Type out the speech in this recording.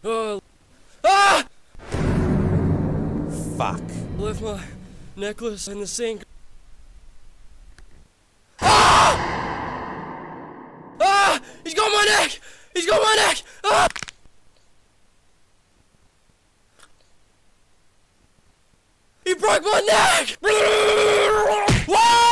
Ah! Fuck. Left my necklace in the sink. Ah! Ah! He's got my neck! He's got my neck! Ah! He broke my neck! What?